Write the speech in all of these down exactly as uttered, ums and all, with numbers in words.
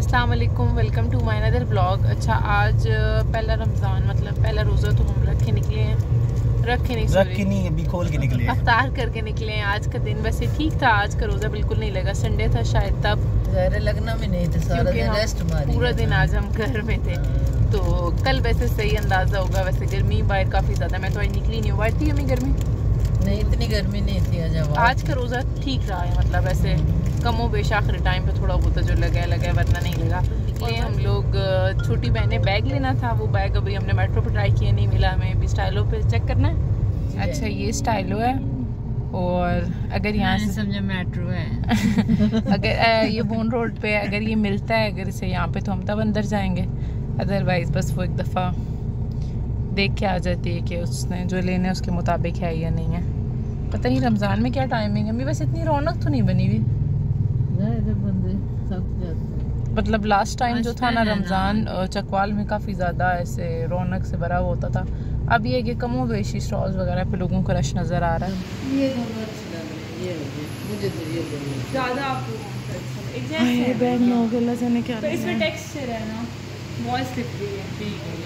अस्सलाम वालेकुम, welcome to my another blog. अच्छा, आज पहला रमज़ान मतलब पहला रोज़ा तो हम रख के निकले हैं, रख के नहीं रख के नहीं अभी खोल के निकले हैं, अफ्तार करके निकले हैं। आज का दिन वैसे ठीक था, आज का रोज़ा बिल्कुल नहीं लगा, संडे था शायद तब लगना भी नहीं था, सारा दिन रेस्ट मारी, पूरा दिन आज हम घर में थे। तो कल वैसे सही अंदाज़ा होगा। वैसे गर्मी बाहर काफ़ी ज़्यादा, मैं तो आज निकली नहीं हूँ। बाहर थी हमें गर्मी नहीं, इतनी गर्मी नहीं थी आज। आज का रोज़ा ठीक रहा है, मतलब ऐसे कमो बेश आखिरी टाइम पे थोड़ा बहुत जो लगा है लगा है, वरना नहीं लगा। इसलिए हम लोग छोटी बहने बैग लेना था, वो बैग अभी हमने मेट्रो पे ट्राई किया, नहीं मिला हमें। अभी स्टाइलो पे चेक करना है। अच्छा, ये स्टाइलो है और अगर यहाँ से समझे मेट्रो है अगर ये बोन रोड पे अगर ये मिलता है अगर इसे यहाँ पे, तो हम तब अंदर जाएंगे। अदरवाइज बस वो एक दफ़ा देख के आ जाती है कि उसने जो लेना है उसके मुताबिक है या नहीं है। पता नहीं रमज़ान में क्या टाइमिंग है। अभी वैसे इतनी रौनक तो नहीं बनी हुई, बंदे सब जाते। मतलब लास्ट टाइम जो था ना रमज़ान, चकवाल में काफ़ी ज़्यादा ऐसे रौनक से भरा होता था। अब ये कि कमो बेशी स्टॉल्स वगैरह पे लोगों का रश नज़र आ रहा है। ये दोनों अच्छे लग रहे हैं, ये मुझे तो ये दोनों ज़्यादा आपको ये बैग नो गला जाने क्या, तो इसमें टेक्सचर है ना, वॉइस लिख रही है। ठीक है।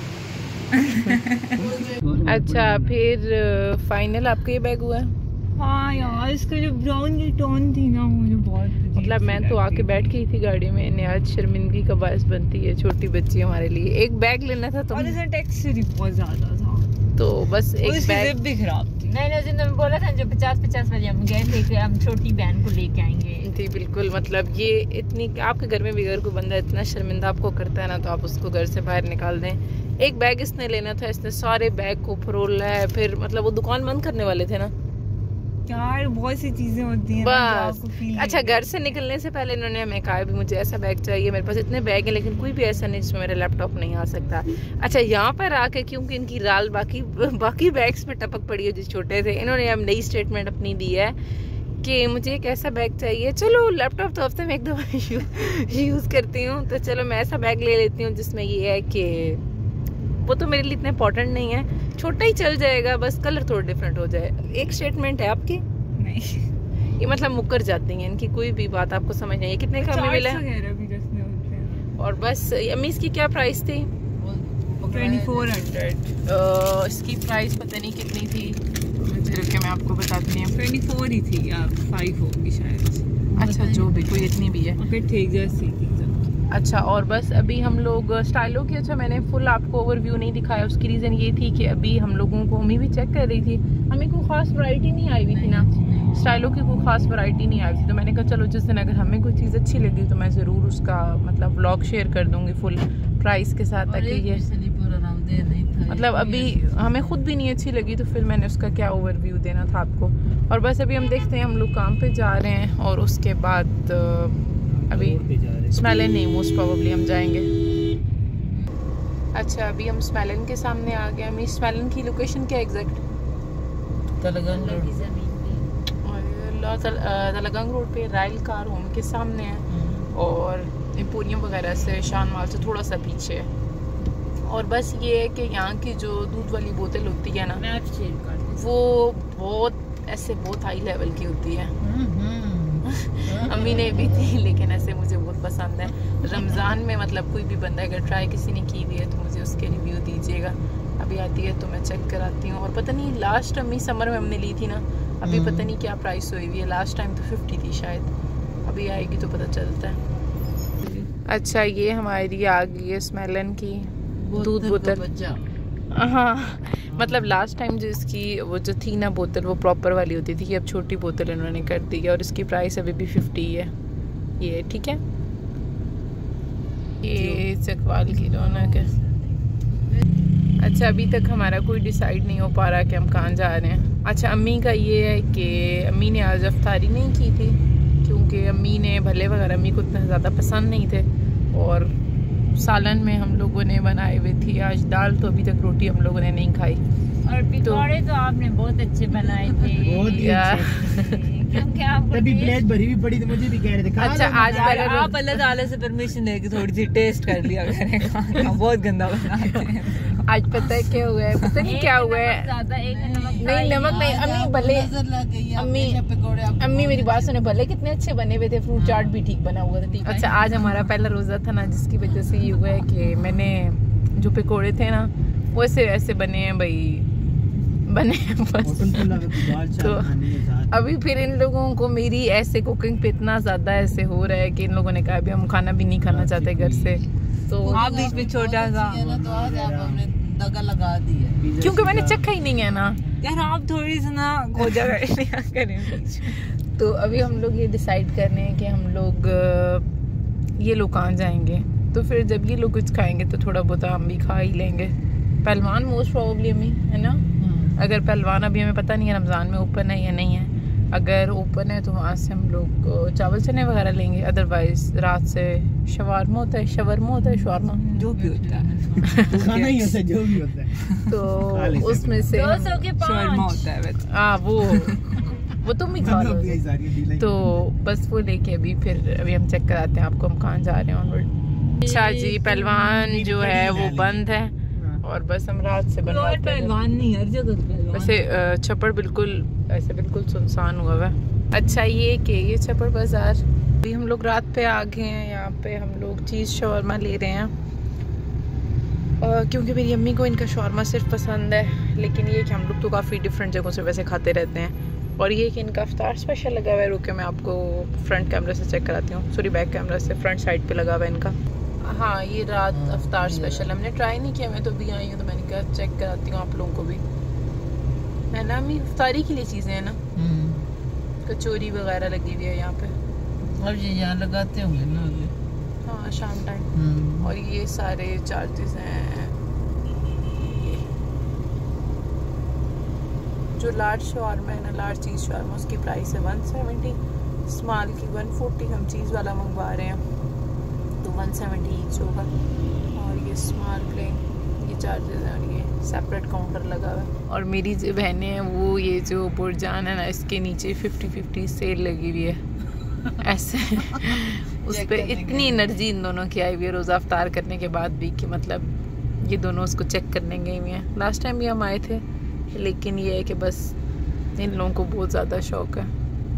अच्छा, फिर फाइनल आपका ये बैग हुआ है? हाँ यार, इसका जो ब्राउन की टोन थी ना, मुझे बहुत मतलब मैं तो आके बैठ गई थी गाड़ी में, इन्हें आज शर्मिंदगी का बायस बनती है छोटी बच्ची हमारे लिए। एक बैग लेना था तो, और इसका टेक्सचर ही बहुत ज्यादा था, तो बस एक बैग भी खराब थी। नहीं नहीं, जिन्होंने बोला था जो पचास पचास वाली हम गए लेके, हम छोटी बहन को लेके आएंगे। जी बिल्कुल, मतलब ये इतनी आपके घर में भी अगर कोई बंदा इतना शर्मिंदा आपको करता है ना, तो आप उसको घर से बाहर निकाल दें। एक बैग इसने लेना था, इसने सारे बैग को फरोला है। फिर मतलब वो दुकान बंद करने वाले थे ना यार, बहुत सी चीजें होती हैं बस। अच्छा, घर से निकलने से पहले इन्होंने हमें कहा भी मुझे ऐसा बैग चाहिए, मेरे पास इतने बैग हैं लेकिन कोई भी ऐसा नहीं जिसमें मेरा लैपटॉप नहीं आ सकता। अच्छा, यहाँ पर आके क्योंकि इनकी राल बाकी बाकी बैग्स पे टपक पड़ी है जो छोटे थे, इन्होंने हम नई स्टेटमेंट अपनी दी है कि मुझे एक ऐसा बैग चाहिए। चलो, लैपटॉप तो हफ्ते में एक दफ़ा यूज़ करती हूँ, तो चलो मैं ऐसा बैग ले लेती हूँ जिसमें ये है कि वो तो मेरे लिए इतना इंपॉर्टेंट नहीं है, छोटा ही चल जाएगा, बस कलर थोड़ा डिफरेंट हो जाए। एक स्टेटमेंट है आपकी नहीं, ये मतलब मुकर जाती हैं, इनकी कोई भी बात आपको समझ नहीं है। कितने का हमें मिला है? और बस अम्मी इसकी क्या प्राइस थी? Twenty four hundred. इसकी प्राइस पता नहीं कितनी थी, रुके मैं आपको बताती हूँ। ट्वेंटी फोर ही थी या फाइव होगी शायद। अच्छा, जो भी कोई इतनी भी है, फिर ठीक जैसी। अच्छा, और बस अभी हम लोग स्टाइलो की, अच्छा मैंने फुल आपको ओवरव्यू नहीं दिखाया, उसकी रीज़न ये थी कि अभी हम लोगों को, हमें भी चेक कर रही थी, हमें कोई ख़ास वैरायटी नहीं आई हुई थी ना, स्टाइलो की कोई ख़ास वैरायटी नहीं आई थी। तो मैंने कहा चलो जिस दिन अगर हमें कोई चीज़ अच्छी लगी तो मैं ज़रूर उसका मतलब व्लॉग शेयर कर दूँगी फुल प्राइस के साथ, ताकि ये मतलब अभी हमें खुद भी नहीं अच्छी लगी तो फिर मैंने उसका क्या ओवरव्यू देना था आपको। और बस अभी हम देखते हैं, हम लोग काम पे जा रहे हैं और उसके बाद अभी स्मेलन नहीं, मोस्ट प्रोबेबली हम जाएंगे। अच्छा, अभी हम स्मेलन के सामने आ गए। हमें स्मेलन की लोकेशन क्या एग्जैक्ट? तलगंग तलगंग रोड पे रायल कार होम के सामने है और एम्पोरियम वगैरह से शान माल से थोड़ा सा पीछे है। और बस ये है कि यहाँ की जो दूध वाली बोतल होती है ना, वो बहुत ऐसे बहुत हाई लेवल की होती है। अम्मी ने भी थी लेकिन ऐसे मुझे बहुत पसंद है। रमज़ान में मतलब कोई भी बंदा अगर ट्राई किसी ने की हुई है तो मुझे उसके रिव्यू दीजिएगा। अभी आती है तो मैं चेक कराती हूँ। और पता नहीं लास्ट अम्मी समर में हमने ली थी ना, अभी पता नहीं क्या प्राइस हुई हुई है। लास्ट टाइम तो फिफ्टी थी शायद, अभी आएगी तो पता चलता है। अच्छा, ये हमारी आ गई है स्मेलन की दूध बोतल। हाँ, मतलब लास्ट टाइम जो इसकी वो जो थी ना बोतल, वो प्रॉपर वाली होती थी, अब छोटी बोतल इन्होंने कर दी है और इसकी प्राइस अभी भी फिफ्टी है। ये ठीक है, ये चकवाल की रौनक है। अच्छा, अभी तक हमारा कोई डिसाइड नहीं हो पा रहा कि हम कहाँ जा रहे हैं। अच्छा, अम्मी का ये है कि अम्मी ने आज अफ्तारी नहीं की थी क्योंकि अम्मी ने भले वगैरह अम्मी को इतना ज़्यादा पसंद नहीं थे, और सालन में हम लोगों ने बनाई हुई थी आज दाल, तो अभी तक रोटी हम लोगों ने नहीं खाई। और पकौड़े तो, तो आपने बहुत अच्छे बनाए थे, बहुत ही क्योंकि आप तभी प्लेट भरी भी पड़ी तो मुझे भी कह रहे थे। अच्छा, आज अगर आप अल्लाह ताला से परमिशन लेके थोड़ी सी टेस्ट कर लिया करें, खाना बहुत गंदा बनाते हैं। आज पता है क्या हुआ है, पता नहीं क्या हुआ है। ज्यादा एक नमक नहीं नमक नहीं, अम्मी भले अम्मी अम्मी मेरी बात सुने, भले कितने अच्छे बने हुए थे, फ्रूट चाट भी ठीक बना हुआ था। ठीक, अच्छा आज हमारा पहला रोजा था ना, जिसकी वजह से ये हुआ है कि मैंने जो पकौड़े थे ना वो ऐसे ऐसे बने हैं भाई, बने हैं बस। तो अभी फिर इन लोगों को मेरी ऐसे कुकिंग पे इतना ज्यादा ऐसे हो रहा है कि इन लोगों ने कहा अभी हम खाना भी नहीं खाना चाहते घर से। तो आप बीच में छोटा सा दगा लगा दी है क्योंकि मैंने चखा ही नहीं है ना यार, आप थोड़ी सी ना खोजा करें। तो अभी हम लोग ये डिसाइड कर रहे हैं कि हम लोग ये लोग कहाँ जाएंगे। तो फिर जब ये लोग कुछ खाएंगे तो थोड़ा बहुत हम भी खा ही लेंगे। पहलवान मोस्ट प्रोबेबली हमें है ना, अगर पहलवान अभी हमें पता नहीं है रमज़ान में ओपन है या नहीं है। अगर ओपन है तो वहाँ से हम लोग चावल चने वगैरह लेंगे, अदरवाइज रात से शवारमा होता है, शवरमा होता है, शवारमा जो भी होता है खाना ही होता है जो भी होता है, तो उसमें से शवारमा होता है। हाँ वो वो तुम ही खा लो। तो बस वो लेके अभी फिर अभी हम चेक कराते हैं आपको हम कहाँ जा रहे हैं ऑनवर्ड। अच्छा जी, पहलवान जो है वो बंद है और बस हम रात से बनवाते हैं। पहलवान नहीं, हर जगह वैसे छप्पड़ बिल्कुल ऐसे बिल्कुल सुनसान हुआ हुआ है। अच्छा ये कि ये छप्पड़ बाजार, अभी हम लोग रात पे आ गए हैं। यहाँ पे हम लोग चीज़ शवरमा ले रहे हैं uh, क्योंकि मेरी अम्मी को इनका शवरमा सिर्फ पसंद है, लेकिन ये कि हम लोग तो काफ़ी डिफरेंट जगहों से वैसे खाते रहते हैं। और ये कि इनका अफ्तार स्पेशल लगा हुआ है, रुके मैं आपको फ्रंट कैमरा से चेक कराती हूँ, सॉरी बैक कैमरा से, फ्रंट साइड पे लगा हुआ है इनका। हाँ ये रात अफ्तार स्पेशल हमने ट्राई नहीं किया, मैं तो भी आई हूँ तो मैंने कहा चेक कराती हूँ आप लोगों को भी, है ना अम्मी? अफ्तारी के लिए चीज़ें हैं ना, कचौरी वगैरह लगी हुई है यहाँ पे। अब ये यहाँ लगाते होंगे ना हाँ शाम टाइम। और ये सारे चार्जेस हैं। जो लार्ज शवारमा है ना, लार्ज चीज़ शवारमा, उसकी प्राइस है वन सेवेंटी, स्मॉल की वन फोर्टी। हम चीज़ वाला मंगवा रहे हैं तो वन सेवेंटी ईच होगा। और ये स्मॉल प्लेन ये चार्जेस हैं और ये सेपरेट काउंटर लगा हुआ है। और मेरी जो बहनें हैं वो ये जो बुरजान है ना, इसके नीचे फिफ्टी फिफ्टी सेल लगी हुई है ऐसे उस पर इतनी एनर्जी इन दोनों की आई हुई है रोज़ा अफ्तार करने के बाद भी कि मतलब ये दोनों उसको चेक करने गई हुई हैं। लास्ट टाइम भी हम आए थे, लेकिन ये है कि बस इन लोगों को बहुत ज़्यादा शौक है।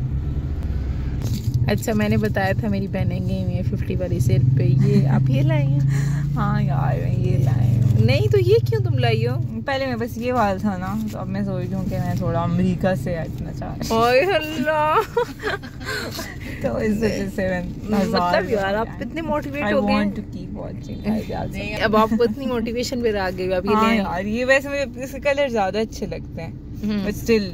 अच्छा मैंने बताया था मेरी बहनें गई हुई है फिफ्टी वाली सेल पे, ये आप ये लाई हैं? हाँ यार ये लाए। नहीं तो ये क्यों तुम लाई हो? पहले मैं बस ये वाला था ना, तो अब मैं सोच रही हूँ कि मैं थोड़ा अमेरिका से हटना चाह रही हूँ। ओए अल्लाह तो इस वजह से मैं मतलब यार आप इतने मोटिवेट हो गए। To keep watching. अब आपको इतनी मोटिवेशन पे आ गई अब ये हाँ लें। यार ये वैसे मुझे इसके कलर ज्यादा अच्छे लगते हैं, बट स्टिल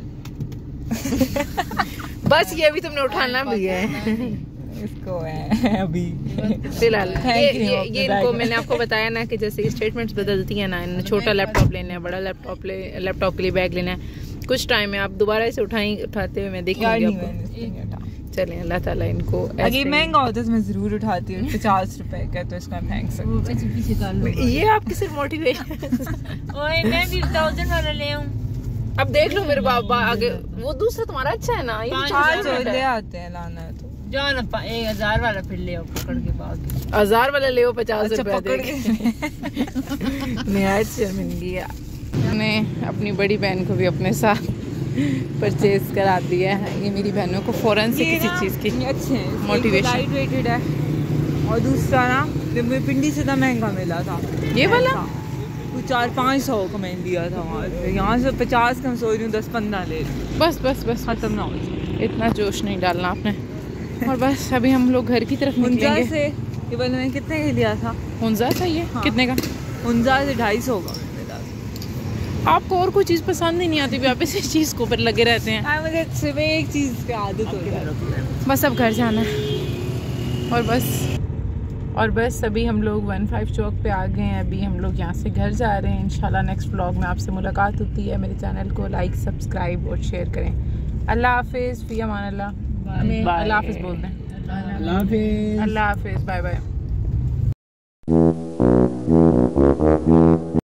बस ये अभी तुमने उठाना भी है इसको है अभी फिलहाल। ये, ये, ये इनको मैंने आपको बताया ना कि जैसे स्टेटमेंट्स बदलती है ना, छोटा लैपटॉप लेना है, बड़ा लैपटॉप ले लैपटॉप के लिए बैग लेना है, कुछ टाइम में आप दोबारा इसे उठाई उठाते हुए मैं देखूंगी आपको। चलें अल्लाह ताला इनको, अगर महंगा होता तो मैं जरूर उठाती हूँ, पचास रुपए का तो इसका फेंक सकती। ये आपकी सिर्फ मोटिवेशन। ओए मैं भी थाउजेंड वाला ले आऊं। अब देख लो मेरे बाबा आगे, वो दूसरा तुम्हारा अच्छा है ना, ये पाँच ले आते हैं लाना है तो जाओ ना, एक हजार वाला फिर ले आओ पकड़ के बाद। हजार वाला ले आओ पचास अच्छा, रुपए निहायत शर्मिंदगी है। मैंने अपनी बड़ी बहन को भी अपने साथ परचेज करा दिया है। ये मेरी बहनों को फौरन से किसी चीज़ की अच्छे हैं, मोटिवेशन लाइट वेटेड है। और दूसरा ना जो पिंडी से था महंगा मिला था ये वाला, वो चार पाँच सौ का मैंने लिया था वहाँ से, यहाँ से पचास का मैं सोच रही हूँ दस पंद्रह ले बस बस बस खत्म ना हो जाए, इतना जोश नहीं डालना आपने। और बस अभी हम लोग घर की तरफ निकलेंगे। से ये वाला मैंने कितने का लिया था? हुंजा था ये हाँ। कितने का? हुंजा से ढाई सौ का। आपको और कोई चीज़ पसंद ही नहीं आती, आप इसी चीज़ के ऊपर लगे रहते हैं। हाँ, मुझे सिर्फ एक चीज़ की आदत हो जाती है। बस अब घर जाना है और बस और बस अभी हम लोग वन फाइव चौक पे आ गए हैं। अभी हम लोग यहाँ से घर जा रहे हैं। इंशाल्लाह नेक्स्ट व्लॉग में आपसे मुलाकात होती है। मेरे चैनल को लाइक सब्सक्राइब और शेयर करें। अल्लाह हाफिज़, फ़ी अमान अल्लाह। अल्लाह हाफिज़ बोल दें। अल्लाह हाफिज़, अल्लाह हाफिज़, बाय बाय।